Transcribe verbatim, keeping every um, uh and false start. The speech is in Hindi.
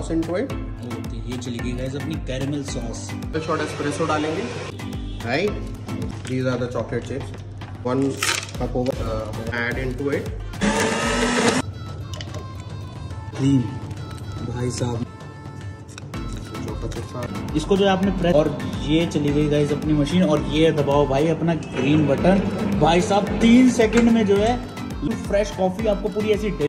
Sauce into it. ये चली गई गाइस अपनी कैरेमल सॉस। शॉट एस्प्रेसो डालेंगे, right. These are the chocolate chips, one cup over add into it. Cream भाई साहब, इसको जो आपने प्रेस, और ये चली गई गाइस अपनी मशीन, और ये दबाओ भाई अपना ग्रीन बटन। भाई साहब तीन सेकंड में जो है फ्रेश कॉफी आपको पूरी ऐसी